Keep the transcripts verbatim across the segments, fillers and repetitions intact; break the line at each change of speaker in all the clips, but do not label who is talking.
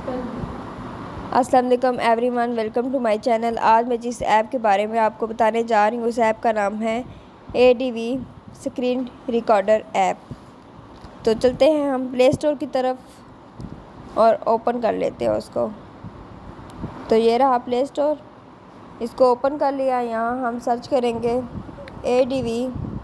अस्सलाम वालेकुम everyone, welcome to my channel. आज मैं जिस ऐप के बारे में आपको बताने जा रही हूँ उस ऐप का नाम है A D V screen recorder app. तो चलते हैं हम प्ले स्टोर की तरफ और ओपन कर लेते हैं उसको। तो ये रहा प्ले स्टोर, इसको ओपन कर लिया। यहाँ हम सर्च करेंगे A D V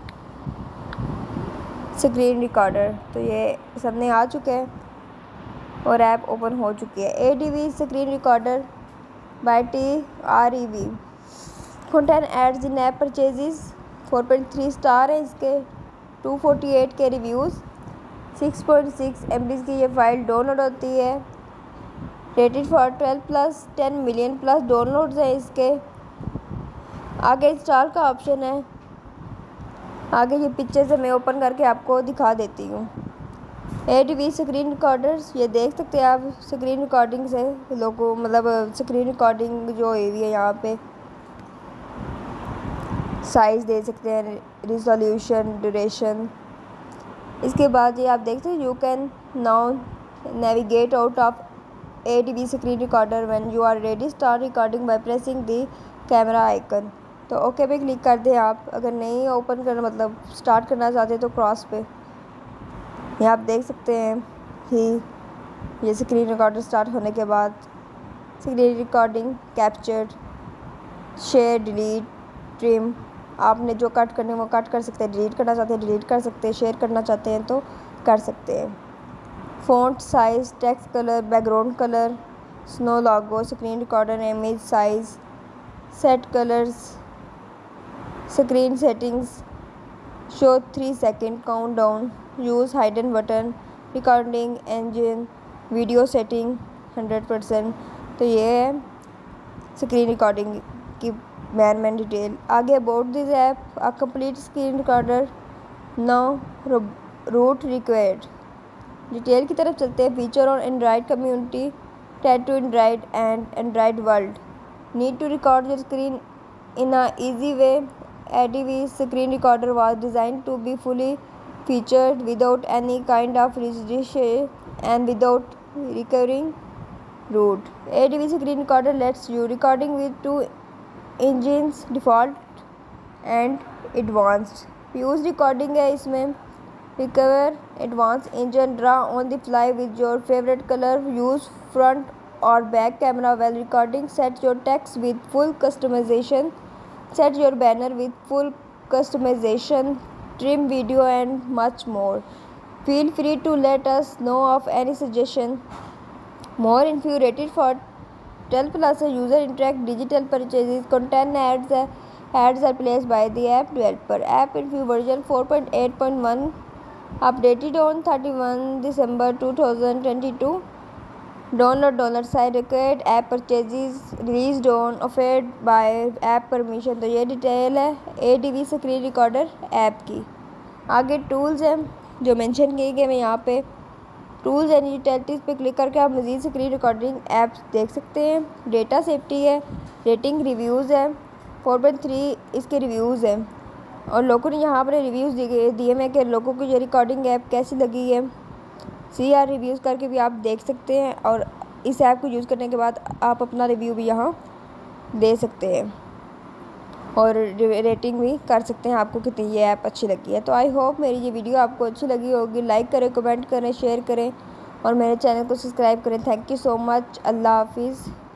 screen recorder. तो ये सामने आ चुके हैं और ऐप ओपन हो चुकी है। A D V screen recorder by T R E V content ads in app purchases. Four point three star है इसके, two forty eight K reviews, six point six M B की ये file download होती है। Rated for twelve plus, ten million plus downloads हैं इसके। आगे install का ऑप्शन है। आगे ये पिक्चर से मैं ओपन करके आपको दिखा देती हूँ। A D V screen recorders, ये देख सकते हैं आप। स्क्रीन रिकॉर्डिंग से लोगों मतलब स्क्रीन रिकॉर्डिंग जो हुई हुई है, यहाँ पे साइज़ दे सकते हैं, रिजोल्यूशन, ड्यूरेशन। इसके बाद ये आप देखते हैं you can now navigate out of A D V screen recorder when you are ready start recording by pressing the camera icon. तो ओके पे क्लिक कर दें आप। अगर नहीं ओपन करना मतलब स्टार्ट करना चाहते हैं तो क्रॉस पे ये आप देख सकते हैं कि ये स्क्रीन रिकॉर्डर स्टार्ट होने के बाद screen recording captured, share, delete, trim. आपने जो कट करने वो कट कर सकते हैं, डिलीट करना चाहते हैं डिलीट कर सकते हैं, शेयर करना चाहते हैं तो कर सकते हैं। Font size, text colour, background colour, show logo, screen recorder image size, set colours, screen settings, show three second count down, use hidden button, recording engine, video setting hundred percent. तो ये है स्क्रीन रिकॉर्डिंग की main main detail. आगे about this app, a complete screen recorder, no root required. Detail की तरफ चलते हैं। Feature on Android community, ted to Android and Android world, need to record your screen in a easy way. A D V screen recorder was designed to be fully featured without any kind of restriction and without requiring root. A D V screen recorder lets you recording with two engines, default and advanced. Fuse recording है इसमें, recover, advanced engine, draw on the fly with your favorite color, use front or back camera while recording, set your text with full customization, set your banner with full customization, trim video and much more. Feel free to let us know of any suggestion. More info rated for twelve plus user interact digital purchases, content ads ads are placed by the app developer. App info version four point eight point one updated on thirty-first December two thousand twenty-two. Download dollar sign required. App purchases released on offered by app permission। तो ये detail है A D V screen recorder app की। आगे tools हैं जो mention किए गए हैं यहाँ पे। टूल्स एंड यूटिलिटीज़ पे क्लिक करके आप मज़ीद स्क्रीन रिकॉर्डिंग ऐप्स देख सकते हैं। डेटा सेफ्टी है, रेटिंग रिव्यूज़ है, फोर पॉइंट थ्री इसके रिव्यूज़ हैं और लोगों ने यहाँ पर रिव्यूज़ दिए दिए हैं कि लोगों को ये रिकॉर्डिंग ऐप कैसी लगी है। सी आर रिव्यूज़ करके भी आप देख सकते हैं और इस ऐप को यूज़ करने के बाद आप अपना रिव्यू भी यहाँ दे सकते हैं और रेटिंग भी कर सकते हैं आपको कितनी ये ऐप अच्छी लगी है। तो आई होप मेरी ये वीडियो आपको अच्छी लगी होगी। लाइक करें, कमेंट करें, शेयर करें और मेरे चैनल को सब्सक्राइब करें। Thank you so much. अल्लाह हाफिज़।